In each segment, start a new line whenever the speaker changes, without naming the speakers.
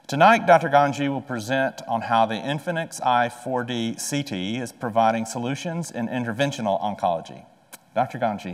Tonight, Dr. Gangi will present on how the Infinix-i 4D CT is providing solutions in interventional oncology. Dr. Gangi.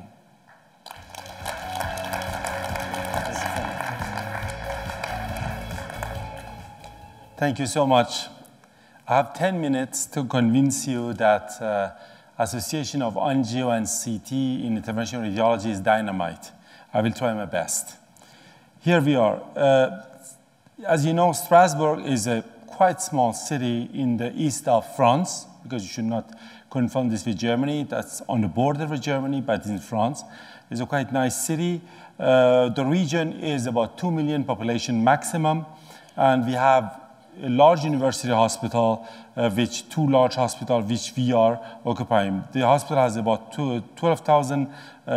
Thank you so much. I have 10 minutes to convince you that association of angio and CT in interventional radiology is dynamite. I will try my best. Here we are. As you know, Strasbourg is a quite small city in the east of France, because you should not confund this with Germany. That's on the border with Germany, but in France. It's a quite nice city. The region is about 2 million population maximum, and we have a large university hospital, which 2 large hospitals which we are occupying. The hospital has about 12,000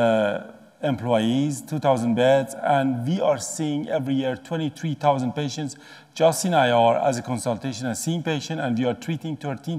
employees, 2,000 beds, and we are seeing every year 23,000 patients just in IR as a consultation and seeing patient, and we are treating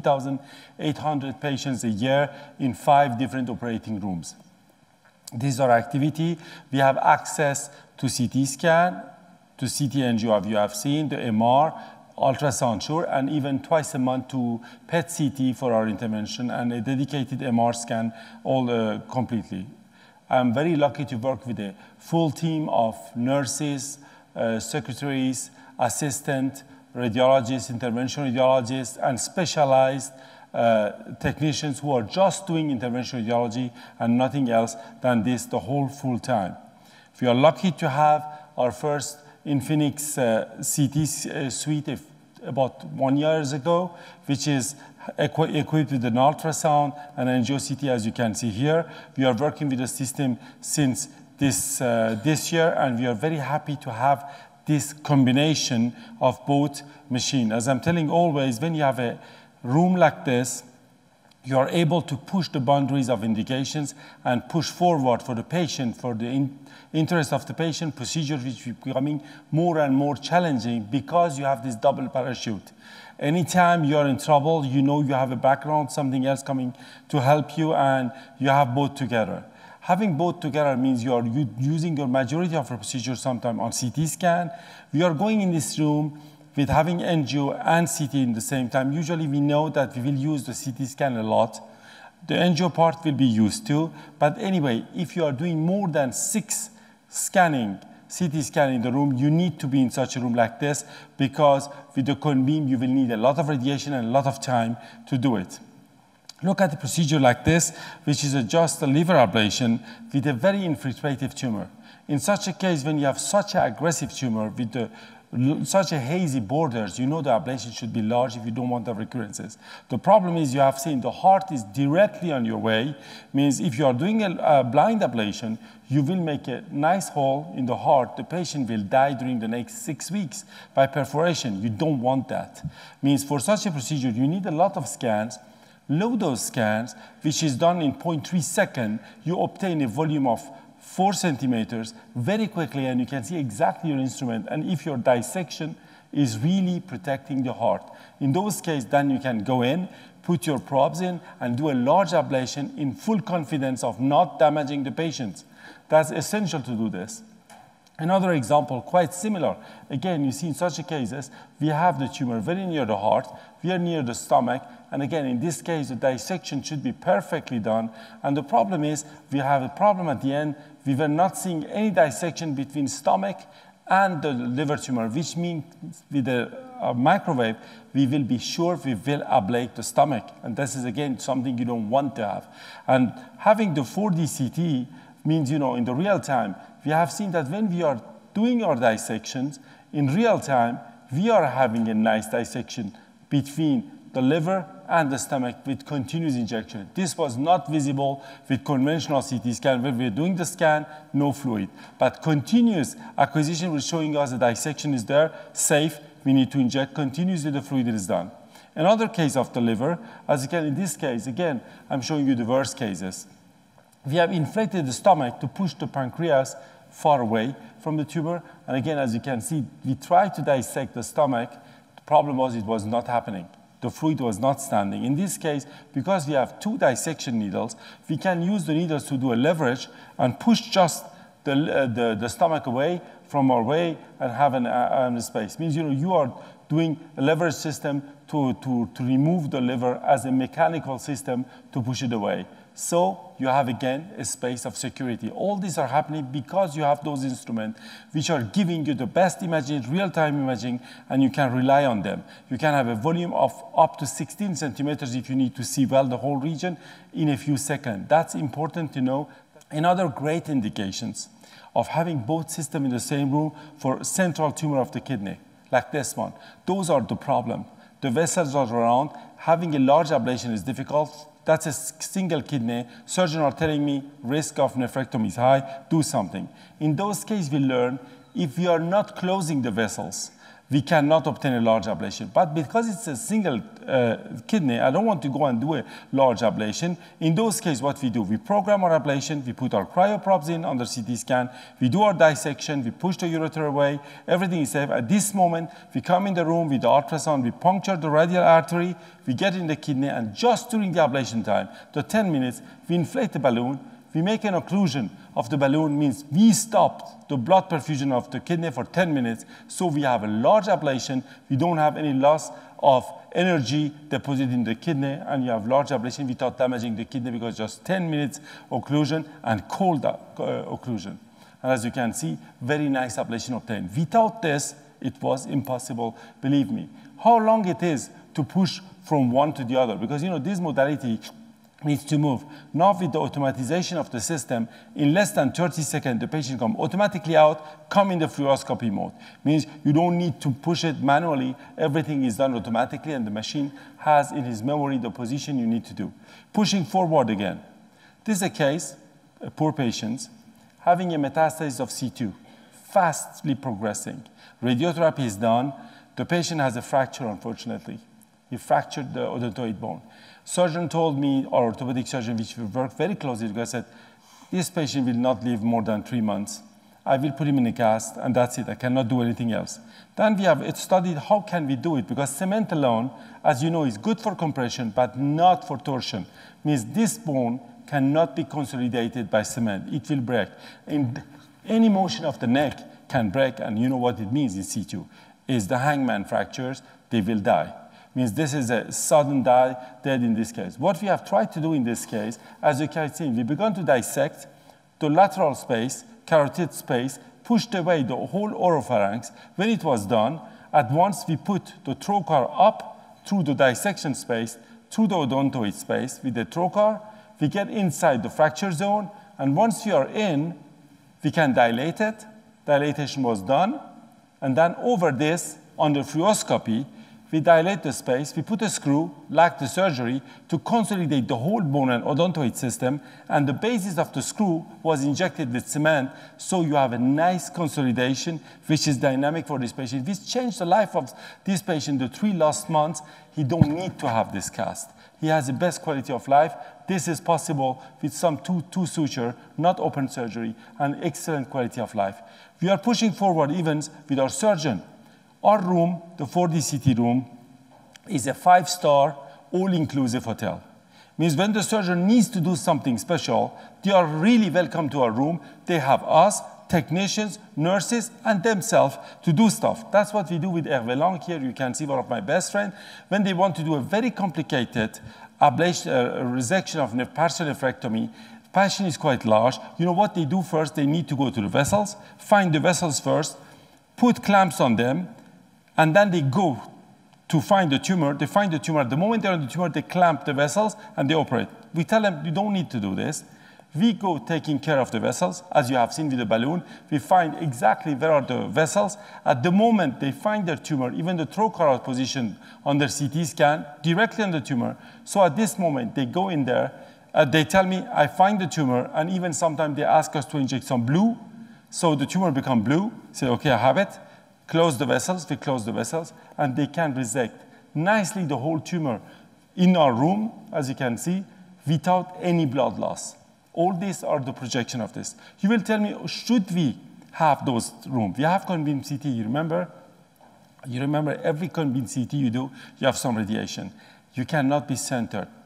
13,800 patients a year in 5 different operating rooms. This is our activity. We have access to CT scan, to CT angio, you have seen, the MR, ultrasound, sure, and even twice a month to PET CT for our intervention, and a dedicated MR scan all completely. I'm very lucky to work with a full team of nurses, secretaries, assistant, radiologists, interventional radiologists, and specialized technicians who are just doing interventional radiology and nothing else than this the whole full time. We are lucky to have our first Infinix CT suite about 1 year ago, which is equipped with an ultrasound and Angio-CT, as you can see here. We are working with the system since this year, and we are very happy to have this combination of both machines. As I'm telling always, when you have a room like this, you are able to push the boundaries of indications and push forward for the patient, for the interest of the patient, procedures which are becoming more and more challenging because you have this double parachute. Anytime you are in trouble, you know you have a background, something else coming to help you, and you have both together. Having both together means you are using your majority of your procedures sometime on CT scan. We are going in this room with having angio and CT in the same time. Usually we know that we will use the CT scan a lot. The angio part will be used too. But anyway, if you are doing more than 6 CT scan in the room, you need to be in such a room like this, because with the cone beam, you will need a lot of radiation and a lot of time to do it. Look at the procedure like this, which is just a liver ablation with a very infiltrative tumor. In such a case, when you have such an aggressive tumor with such a hazy borders, you know the ablation should be large if you don't want the recurrences. The problem is you have seen the heart is directly on your way, means if you are doing a blind ablation, you will make a nice hole in the heart. The patient will die during the next 6 weeks by perforation. You don't want that. Means for such a procedure, you need a lot of scans. Low dose scans, which is done in 0.3 seconds, you obtain a volume of 4 centimeters very quickly, and you can see exactly your instrument, and if your dissection is really protecting the heart. In those cases, then you can go in, put your probes in, and do a large ablation in full confidence of not damaging the patient. That's essential to do this. Another example, quite similar. Again, you see in such cases, we have the tumor very near the heart, we are near the stomach, and again, in this case, the dissection should be perfectly done. And the problem is, we have a problem at the end. We were not seeing any dissection between stomach and the liver tumor, which means with a microwave, we will be sure we will ablate the stomach. And this is, again, something you don't want to have. And having the 4D CT means, you know, in the real time, we have seen that when we are doing our dissections, in real time, we are having a nice dissection between the liver and the stomach with continuous injection. This was not visible with conventional CT scan. When we're doing the scan, no fluid. But continuous acquisition was showing us the dissection is there, safe. We need to inject continuously, the fluid is done. Another case of the liver, as you can in this case, again, I'm showing you the worst cases. We have inflated the stomach to push the pancreas far away from the tumor. And again, as you can see, we tried to dissect the stomach. The problem was it was not happening. The fluid was not standing. In this case, because we have 2 dissection needles, we can use the needles to do a leverage and push just the stomach away from our way and have an space. Means you are doing a leverage system to remove the liver as a mechanical system to push it away. So you have, again, a space of security. All these are happening because you have those instruments which are giving you the best imaging, real-time imaging, and you can rely on them. You can have a volume of up to 16 centimeters if you need to see well the whole region in a few seconds. That's important to know. Another great indications of having both systems in the same room for central tumor of the kidney, like this one. Those are the problem. The vessels are around. Having a large ablation is difficult. That's a single kidney. Surgeons are telling me risk of nephrectomy is high, do something. In those cases, we learn if we are not closing the vessels, we cannot obtain a large ablation. But because it's a single kidney, I don't want to go and do a large ablation. In those cases, what we do, we program our ablation, we put our cryoprobes in under CT scan, we do our dissection, we push the ureter away, everything is safe. At this moment, we come in the room with the ultrasound, we puncture the radial artery, we get in the kidney, and just during the ablation time, the 10 minutes, we inflate the balloon, we make an occlusion of the balloon, means we stopped the blood perfusion of the kidney for 10 minutes, so we have a large ablation, we don't have any loss of energy deposited in the kidney, and you have large ablation without damaging the kidney because just 10 minutes occlusion and cold occlusion. And as you can see, very nice ablation obtained. Without this, it was impossible, believe me. How long it is to push from one to the other? Because this modality needs to move. Now with the automatization of the system, in less than 30 seconds, the patient come automatically out, come in the fluoroscopy mode. Means you don't need to push it manually. Everything is done automatically, and the machine has in his memory the position you need to do. Pushing forward again. This is a case, a poor patient, having a metastasis of C2, fastly progressing. Radiotherapy is done. The patient has a fracture, unfortunately. He fractured the odontoid bone. Surgeon told me, or orthopedic surgeon, which we work very closely with, said, this patient will not live more than 3 months. I will put him in a cast, and that's it. I cannot do anything else. Then we have studied how can we do it, because cement alone, as you know, is good for compression, but not for torsion. Means this bone cannot be consolidated by cement. It will break. And any motion of the neck can break, and you know what it means in C2. Is the hangman fractures, they will die. Means this is a sudden death in this case. What we have tried to do in this case, as you can see, we began to dissect the lateral space, carotid space, pushed away the whole oropharynx. When it was done, at once we put the trocar up through the dissection space, through the odontoid space with the trocar. We get inside the fracture zone, and once we are in, we can dilate it. Dilatation was done, and then over this, under fluoroscopy, we dilate the space, we put a screw, like the surgery, to consolidate the whole bone and odontoid system, and the basis of the screw was injected with cement, so you have a nice consolidation, which is dynamic for this patient. This changed the life of this patient. The 3 last months, he don't need to have this cast. He has the best quality of life. This is possible with some two suture, not open surgery, and excellent quality of life. We are pushing forward even with our surgeon. Our room, the 4D CT room, is a 5-star, all-inclusive hotel. Means when the surgeon needs to do something special, they are really welcome to our room. They have us, technicians, nurses, and themselves to do stuff. That's what we do with Hervé Lang. Here you can see one of my best friends. When they want to do a very complicated ablation, resection of partial nephrectomy, patient is quite large. You know what they do first? They need to go to the vessels, find the vessels first, put clamps on them, and then they go to find the tumor. They find the tumor. The moment they're on the tumor, they clamp the vessels and they operate. We tell them, you don't need to do this. We go taking care of the vessels, as you have seen with the balloon. We find exactly where are the vessels. At the moment they find their tumor, even the trocar position on their CT scan, directly on the tumor. So at this moment, they go in there. They tell me, I find the tumor, and even sometimes they ask us to inject some blue. So the tumor becomes blue. Say, okay, I have it. Close the vessels, we close the vessels, and they can resect nicely the whole tumor in our room, as you can see, without any blood loss. All these are the projection of this. You will tell me, should we have those rooms? We have cone beam CT, you remember? You remember every cone beam CT you do, you have some radiation. You cannot be centered.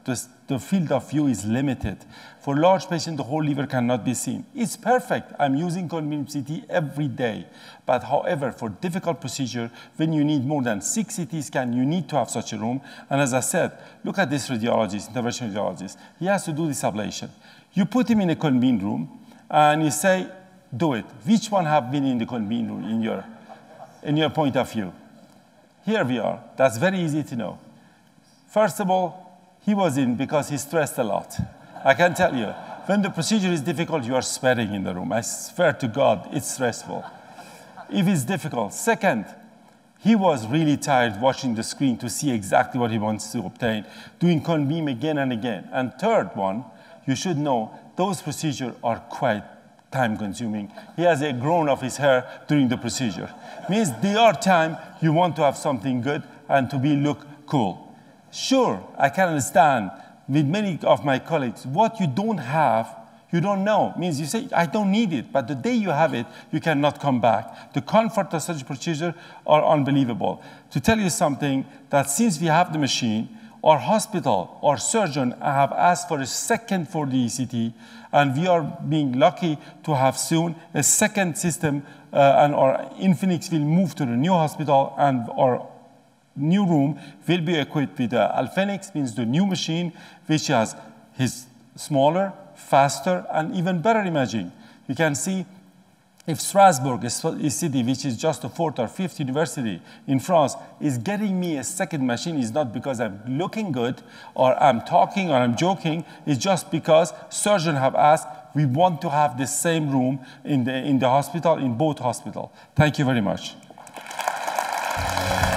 the field of view is limited. For large patients, the whole liver cannot be seen. It's perfect. I'm using Cone CT every day. But however, for difficult procedure, when you need more than 6 CT scans, you need to have such a room. And as I said, look at this radiologist, interventional radiologist. He has to do this ablation. You put him in a convened room, and you say, do it. Which one have been in the convened room in your point of view? Here we are. That's very easy to know. First of all, he was in because he stressed a lot. I can tell you, when the procedure is difficult, you are sweating in the room. I swear to God, it's stressful. If it's difficult. Second, he was really tired watching the screen to see exactly what he wants to obtain, doing cone beam again and again. And third one, you should know, those procedures are quite time-consuming. He has a grown of his hair during the procedure. Means there are time you want to have something good and to look cool. Sure, I can understand with many of my colleagues, what you don't have, you don't know. Means you say, I don't need it, but the day you have it, you cannot come back. The comfort of such procedure are unbelievable. To tell you something, that since we have the machine, our hospital, our surgeon have asked for a second 4D CT, and we are being lucky to have soon a second system, and our Infinix will move to the new hospital, and our new room will be equipped with the Alphenix, means the new machine, which has his smaller, faster, and even better imaging. You can see if Strasbourg, a city which is just the 4th or 5th university in France, is getting me a second machine, is not because I'm looking good, or I'm talking, or I'm joking. It's just because surgeons have asked, we want to have the same room in the hospital, in both hospitals. Thank you very much.